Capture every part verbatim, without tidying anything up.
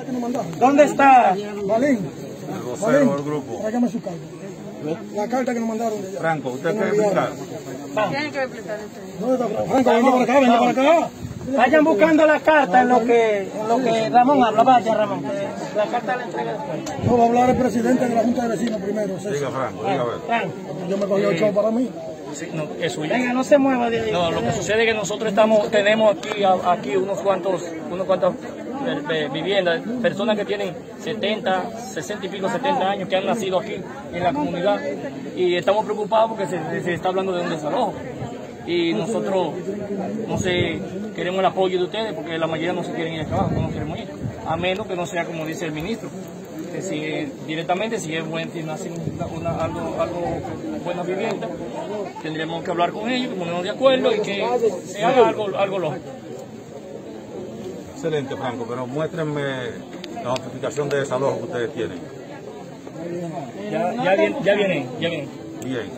que nos mandaron. ¿Dónde está? Valín. El vocero del grupo. Tráigame su carta. La carta que nos mandaron de allá. Franco, ¿usted quiere explicar? Tienen que explicar eso. ¿Dónde está Franco? Franco, venga para acá, venga para acá. Vayan buscando la carta en lo que, en lo que Ramón habla. Vaya, Ramón. La carta la entrega después. No, va a hablar el presidente de la Junta de Vecinos primero. César. Diga, Franco, diga a ver. Franco. Yo me cogí el show para mí. Sí, no, es suyo. Venga, no se mueva de ahí. No, lo que sucede es que nosotros estamos, tenemos aquí, a- aquí unos cuantos, unos cuantas eh, eh, viviendas, personas que tienen setenta, sesenta y pico, setenta años, que han nacido aquí en la comunidad, y estamos preocupados porque se, se está hablando de un desalojo. Y nosotros, no sé, queremos el apoyo de ustedes porque la mayoría no se quieren ir al trabajo, no queremos ir, a menos que no sea como dice el ministro, que si directamente, si es buen, si nacen una, una- algo, algo buena vivienda, tendremos que hablar con ellos, ponernos de acuerdo y que se haga algo, algo lógico. Excelente, Franco, pero muéstrenme la notificación de desalojo que ustedes tienen. Ya, ya viene, ya viene, ya viene. Bien.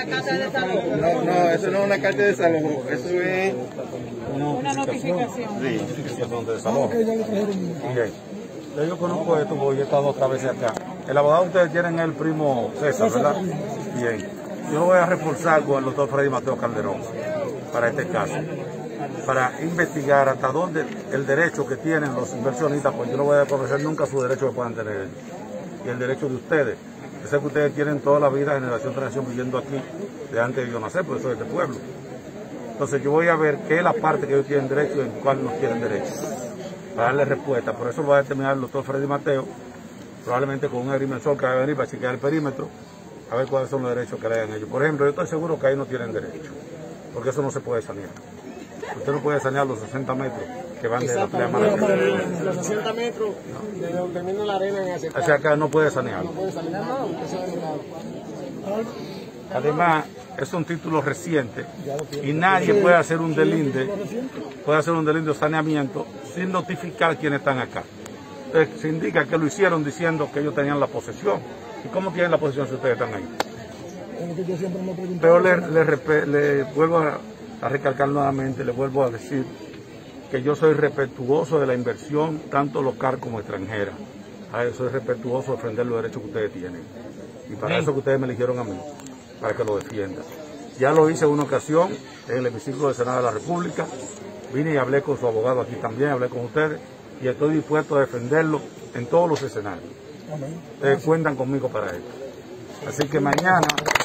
No, no, eso no es una carta de desalojo, eso es Una notificación. Sí, notificación de desalojo. Que ya le trajeron. Bien. Ya yo conozco esto porque yo he estado otra vez acá. El abogado que ustedes tienen es el primo César, ¿verdad? Bien. Yo lo voy a reforzar con el doctor Freddy Mateo Calderón para este caso, para investigar hasta dónde el derecho que tienen los inversionistas, pues yo no voy a desconocer nunca su derecho que puedan tener ellos, y el derecho de ustedes. Yo sé que ustedes tienen toda la vida, generación tras generación, viviendo aquí, de antes de yo nacer, por eso es de este pueblo. Entonces yo voy a ver qué es la parte que ellos tienen derecho y en cuál no tienen derecho, para darle respuesta. Por eso lo va a determinar el doctor Freddy Mateo, probablemente con un agrimensor que va a venir para chequear el perímetro, a ver cuáles son los derechos que le dan ellos. Por ejemplo, yo estoy seguro que ahí no tienen derecho, porque eso no se puede sanear. Usted no puede sanear los sesenta metros que van de la playa mar. los sesenta metros de donde termina la arena en ese. O sea, acá no puede sanearlo. puede salir nada, eso es nada. Además, es un título reciente y nadie puede hacer un delinde, puede hacer un delinde o saneamiento sin notificar quiénes están acá. Entonces, se indica que lo hicieron diciendo que ellos tenían la posesión. ¿Y cómo tienen la posesión si ustedes están ahí? Es lo que yo siempre me pregunto. Pero le, le, repe- le vuelvo a, a recalcar nuevamente, le vuelvo a decir que yo soy respetuoso de la inversión, tanto local como extranjera. A eso soy respetuoso de defender los derechos que ustedes tienen. Y para eso que ustedes me eligieron a mí, para que lo defienda. Ya lo hice en una ocasión en el hemiciclo del Senado de la República. Vine y hablé con su abogado aquí también, hablé con ustedes y estoy dispuesto a defenderlo en todos los escenarios. Ustedes cuentan conmigo para esto. Así que mañana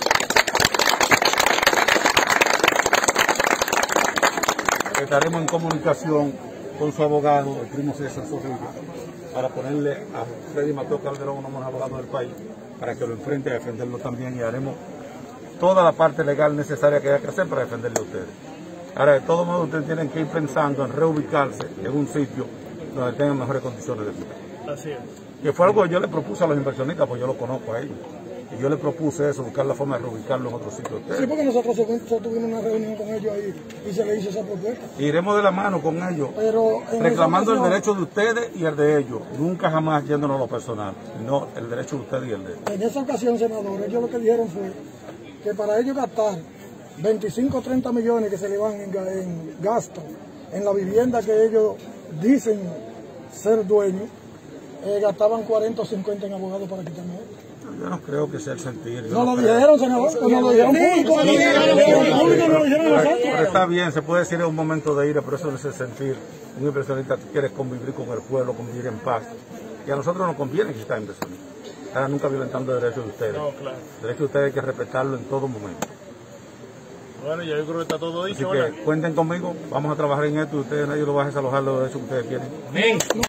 estaremos en comunicación con su abogado, el primo César Zorrilla, para ponerle a Freddy Mateo Calderón, uno de los abogados del país, para que lo enfrente a defenderlo también, y haremos toda la parte legal necesaria que haya que hacer para defenderle a ustedes. Ahora, de todos modos, ustedes tienen que ir pensando en reubicarse en un sitio donde tengan mejores condiciones de vida. Así es. Que fue algo que yo le propuse a los inversionistas, pues yo lo conozco a ellos. Y yo le propuse eso, buscar la forma de reubicarlo en otro sitio. Sí, porque nosotros tuvimos una reunión con ellos ahí y se le hizo esa propuesta. Iremos de la mano con ellos, Pero en reclamando el esa ocasión- derecho de ustedes y el de ellos. Nunca jamás yéndonos a lo personal, sino el derecho de ustedes y el de ellos. En esa ocasión, senador, ellos lo que dijeron fue que para ellos gastar veinticinco o treinta millones que se le van en, ga- en gasto en la vivienda que ellos dicen ser dueños, eh, gastaban cuarenta o cincuenta en abogados para quitarme esto. Yo no creo que sea el sentir. yo No no lo creo. dijeron, senador, pues no lo dijeron público. No lo dijeron público, no lo dijeron a Pero nosotros. está bien, se puede decir en un momento de ira, pero eso no es el sentir. Un inversionista quiere convivir con el pueblo, convivir en paz. Y a nosotros nos conviene que está inversionista. Ahora nunca violentando el derecho de ustedes. No, claro. El derecho de ustedes hay que respetarlo en todo momento. Bueno, ya yo creo que está todo Así dicho. que cuenten conmigo, vamos a trabajar en esto y ustedes nadie lo va a desalojar los derechos que ustedes tienen. Amén.